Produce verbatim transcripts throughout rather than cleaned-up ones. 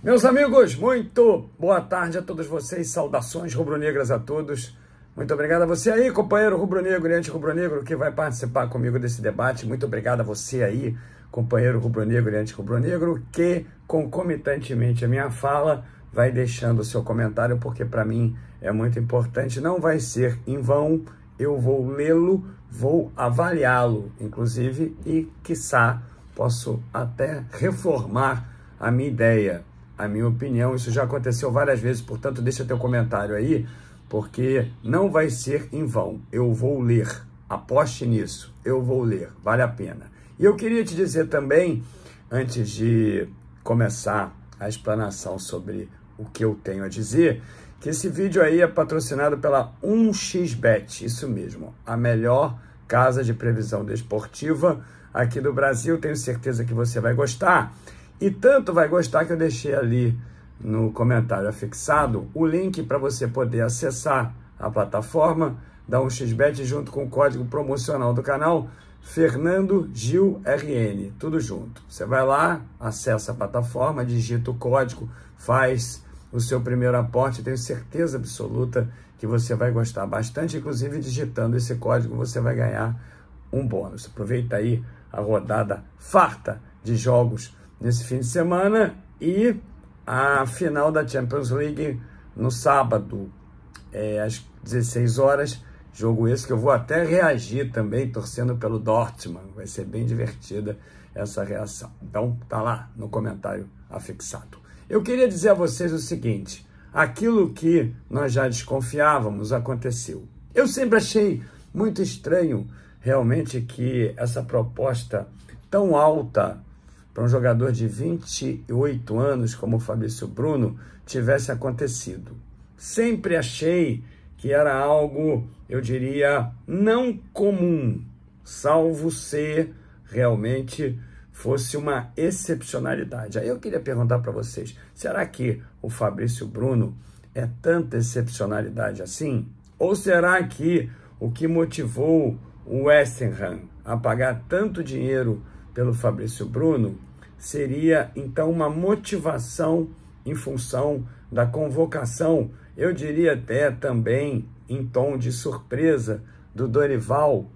Meus amigos, muito boa tarde a todos vocês, saudações rubro-negras a todos. Muito obrigado a você aí, companheiro rubro-negro e anti-rubro-negro, que vai participar comigo desse debate. Muito obrigado a você aí, companheiro rubro-negro e anti-rubro-negro, que concomitantemente a minha fala vai deixando o seu comentário, porque para mim é muito importante. Não vai ser em vão, eu vou lê-lo, vou avaliá-lo, inclusive, e, quiçá, posso até reformar a minha ideia, a minha opinião. Isso já aconteceu várias vezes, portanto, deixa teu comentário aí, porque não vai ser em vão. Eu vou ler, aposte nisso, eu vou ler, vale a pena. E eu queria te dizer também, antes de começar a explanação sobre o que eu tenho a dizer, que esse vídeo aí é patrocinado pela um x bet, isso mesmo, a melhor casa de previsão desportiva aqui do Brasil. Tenho certeza que você vai gostar. E tanto vai gostar que eu deixei ali no comentário afixado o link para você poder acessar a plataforma da um x bet junto com o código promocional do canal, Fernando Gil R N, tudo junto. Você vai lá, acessa a plataforma, digita o código, faz o seu primeiro aporte. Tenho certeza absoluta que você vai gostar bastante, inclusive digitando esse código você vai ganhar um bônus. Aproveita aí a rodada farta de jogos nesse fim de semana e a final da Champions League no sábado, é, às dezesseis horas, jogo esse que eu vou até reagir também, torcendo pelo Dortmund. Vai ser bem divertida essa reação. Então, tá lá no comentário afixado. Eu queria dizer a vocês o seguinte: aquilo que nós já desconfiávamos aconteceu. Eu sempre achei muito estranho, realmente, que essa proposta tão alta para um jogador de vinte e oito anos como o Fabrício Bruno tivesse acontecido. Sempre achei que era algo, eu diria, não comum, salvo se realmente fosse uma excepcionalidade. Aí eu queria perguntar para vocês, será que o Fabrício Bruno é tanta excepcionalidade assim? Ou será que o que motivou o West Ham a pagar tanto dinheiro pelo Fabrício Bruno seria, então, uma motivação em função da convocação, eu diria até também em tom de surpresa, do Dorival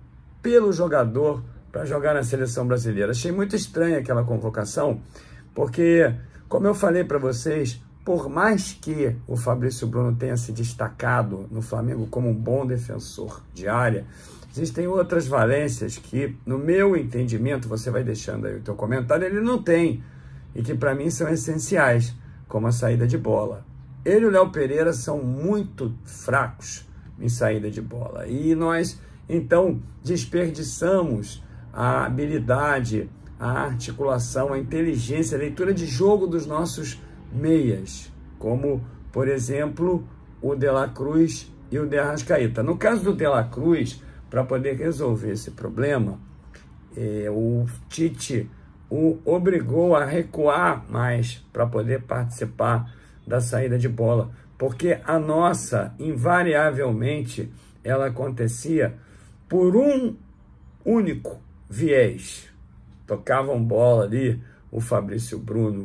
pelo jogador para jogar na seleção brasileira? Achei muito estranha aquela convocação, porque, como eu falei para vocês, por mais que o Fabrício Bruno tenha se destacado no Flamengo como um bom defensor de área, existem outras valências que, no meu entendimento, você vai deixando aí o teu comentário, ele não tem, e que para mim são essenciais, como a saída de bola. Ele e o Léo Pereira são muito fracos em saída de bola, e nós, então, desperdiçamos a habilidade, a articulação, a inteligência, a leitura de jogo dos nossos meias, como, por exemplo, o De La Cruz e o De Arrascaeta. No caso do De La Cruz, para poder resolver esse problema, eh, o Tite o obrigou a recuar mais para poder participar da saída de bola, porque a nossa, invariavelmente, ela acontecia por um único viés. Tocavam bola ali o Fabrício Bruno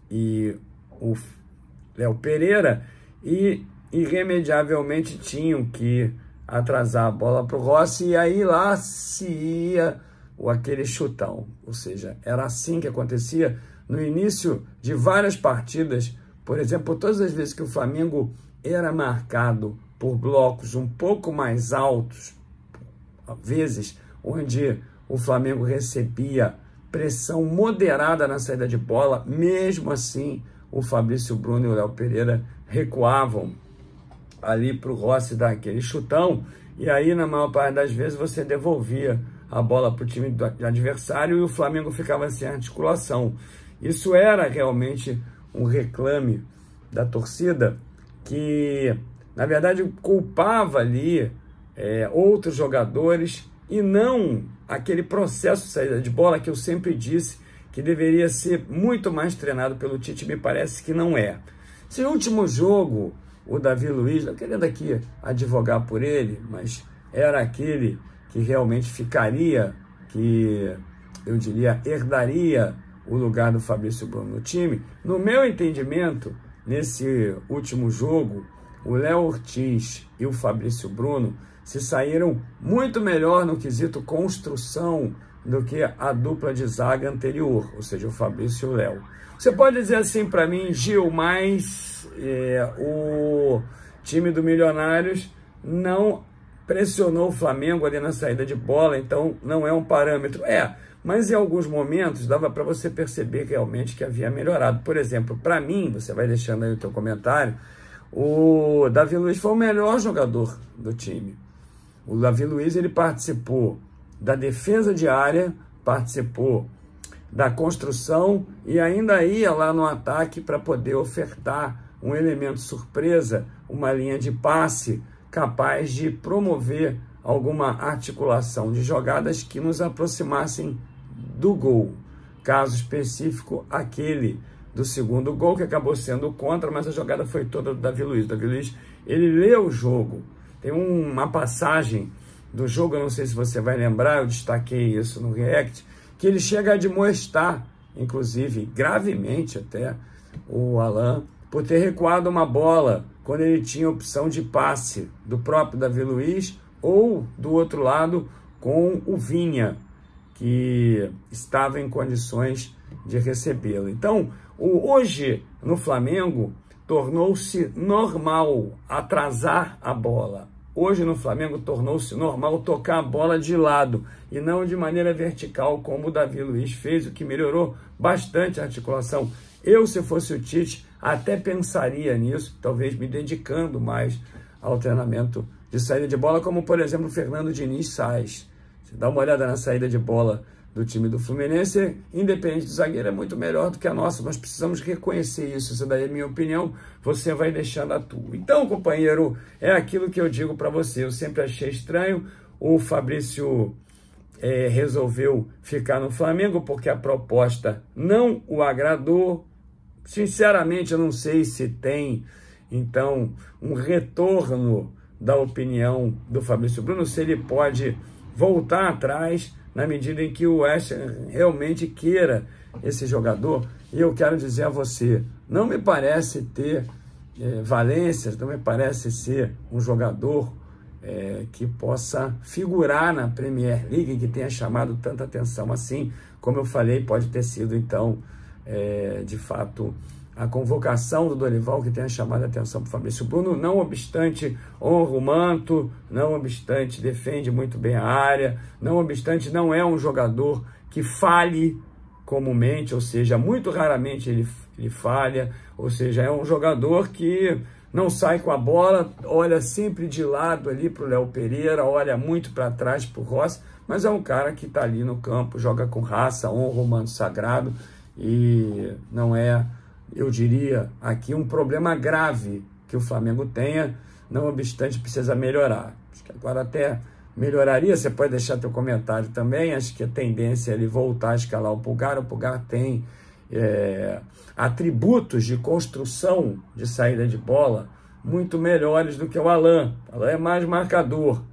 e o Léo Pereira e irremediavelmente tinham que atrasar a bola para o Rossi, e aí lá se ia o, aquele chutão. Ou seja, era assim que acontecia no início de várias partidas. Por exemplo, todas as vezes que o Flamengo era marcado por blocos um pouco mais altos, vezes onde o Flamengo recebia pressão moderada na saída de bola, mesmo assim o Fabrício Bruno e o Léo Pereira recuavam ali para o Rossi dar aquele chutão, e aí na maior parte das vezes você devolvia a bola para o time do adversário e o Flamengo ficava sem articulação. Isso era realmente um reclame da torcida que, na verdade, culpava ali é, outros jogadores e não aquele processo de saída de bola que eu sempre disse que deveria ser muito mais treinado pelo Tite. Me parece que não é. Esse último jogo, o Davi Luiz, não querendo aqui advogar por ele, mas era aquele que realmente ficaria, que eu diria, herdaria o lugar do Fabrício Bruno no time. No meu entendimento, nesse último jogo, o Léo Ortiz e o Fabrício Bruno se saíram muito melhor no quesito construção do que a dupla de zaga anterior, ou seja, o Fabrício e o Léo. Você pode dizer assim para mim, Gil, mas é, o time do Milionários não pressionou o Flamengo ali na saída de bola, então não é um parâmetro. É, mas em alguns momentos dava para você perceber realmente que havia melhorado. Por exemplo, para mim, você vai deixando aí o teu comentário, o Davi Luiz foi o melhor jogador do time. O Davi Luiz, ele participou da defesa de área, participou da construção e ainda ia lá no ataque para poder ofertar um elemento surpresa, uma linha de passe capaz de promover alguma articulação de jogadas que nos aproximassem do gol. Caso específico, aquele do segundo gol, que acabou sendo contra, mas a jogada foi toda do Davi Luiz. O Davi Luiz, ele leu o jogo. Tem uma passagem do jogo, eu não sei se você vai lembrar, eu destaquei isso no React, que ele chega a admoestar, inclusive, gravemente até, o Alan, por ter recuado uma bola quando ele tinha opção de passe do próprio Davi Luiz ou, do outro lado, com o Vinha, que estava em condições de recebê-lo. Então, o, hoje, no Flamengo, tornou-se normal atrasar a bola. Hoje, no Flamengo, tornou-se normal tocar a bola de lado e não de maneira vertical, como o Davi Luiz fez, o que melhorou bastante a articulação. Eu, se fosse o Tite, até pensaria nisso, talvez me dedicando mais ao treinamento de saída de bola, como, por exemplo, o Fernando Diniz Sais. Você dá uma olhada na saída de bola do time do Fluminense, independente do zagueiro, é muito melhor do que a nossa. Nós precisamos reconhecer isso. Essa daí é a minha opinião, você vai deixando a tua. Então, companheiro, é aquilo que eu digo para você. Eu sempre achei estranho. O Fabrício é, resolveu ficar no Flamengo porque a proposta não o agradou. Sinceramente, eu não sei se tem, então, um retorno da opinião do Fabrício Bruno, se ele pode voltar atrás na medida em que o West Ham realmente queira esse jogador. E eu quero dizer a você, não me parece ter é, valências, não me parece ser um jogador é, que possa figurar na Premier League, que tenha chamado tanta atenção assim. Como eu falei, pode ter sido, então, é, de fato, a convocação do Dorival que tenha chamado a atenção para o Fabrício Bruno. Não obstante, honra o manto, não obstante, defende muito bem a área, não obstante, não é um jogador que falhe comumente, ou seja, muito raramente ele, ele falha, ou seja, é um jogador que não sai com a bola, olha sempre de lado ali para o Léo Pereira, olha muito para trás para o Rossi, mas é um cara que está ali no campo, joga com raça, honra o manto sagrado e não é, eu diria aqui, um problema grave que o Flamengo tenha, não obstante precisa melhorar. Acho que agora até melhoraria, você pode deixar teu comentário também, acho que a tendência é ele voltar a escalar o Pulgar. O Pulgar tem é, atributos de construção de saída de bola muito melhores do que o Alan. O Alan é mais marcador,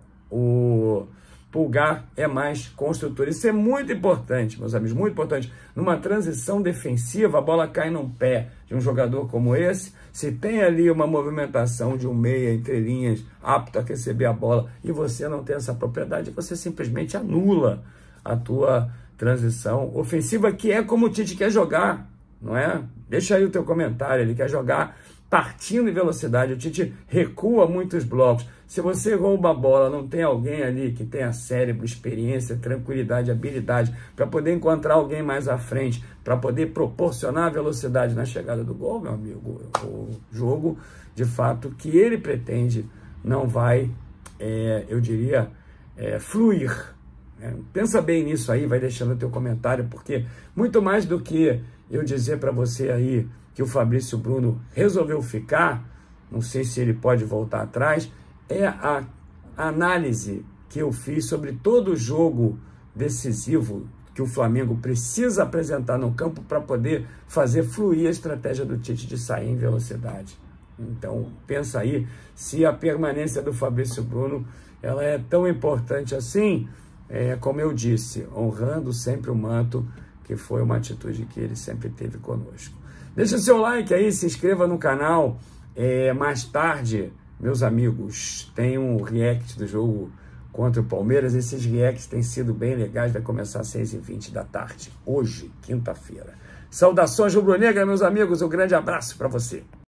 o Pulgar é mais construtor. Isso é muito importante, meus amigos, muito importante. Numa transição defensiva, a bola cai num pé de um jogador como esse. Se tem ali uma movimentação de um meia entre linhas, apto a receber a bola, e você não tem essa propriedade, você simplesmente anula a tua transição ofensiva, que é como o Tite quer jogar, não é? Deixa aí o teu comentário, ele quer jogar partindo em velocidade. O Tite recua muitos blocos. Se você rouba a bola, não tem alguém ali que tenha cérebro, experiência, tranquilidade, habilidade para poder encontrar alguém mais à frente, para poder proporcionar velocidade na chegada do gol, meu amigo, o jogo, de fato, que ele pretende não vai, é, eu diria, é, fluir. É, pensa bem nisso aí, vai deixando o teu comentário, porque muito mais do que eu dizer para você aí que o Fabrício Bruno resolveu ficar, não sei se ele pode voltar atrás, é a análise que eu fiz sobre todo o jogo decisivo que o Flamengo precisa apresentar no campo para poder fazer fluir a estratégia do Tite de sair em velocidade. Então, pensa aí se a permanência do Fabrício Bruno ela é tão importante assim, é, como eu disse, honrando sempre o manto que foi uma atitude que ele sempre teve conosco. Deixa o seu like aí, se inscreva no canal. É, mais tarde, meus amigos, tem um react do jogo contra o Palmeiras. Esses reacts têm sido bem legais, vai começar às seis e vinte da tarde, hoje, quinta-feira. Saudações rubro-negras, meus amigos, um grande abraço para você.